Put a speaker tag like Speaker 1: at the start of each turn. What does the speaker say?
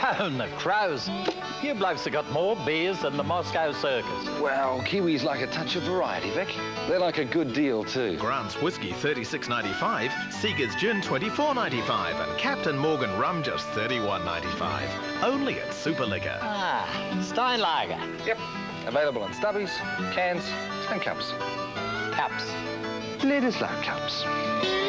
Speaker 1: Down the crows. You blokes have got more beers than the Moscow Circus.
Speaker 2: Well, Kiwis like a touch of variety, Vic. They like a good deal too.
Speaker 3: Grant's Whiskey $36.95, Seeger's Gin $24.95 and Captain Morgan Rum just $31.95. Only at Superliquor.
Speaker 1: Ah, Steinlager.
Speaker 2: Yep. Available in stubbies, cans and cups.
Speaker 1: Cups.
Speaker 2: Ladies like cups.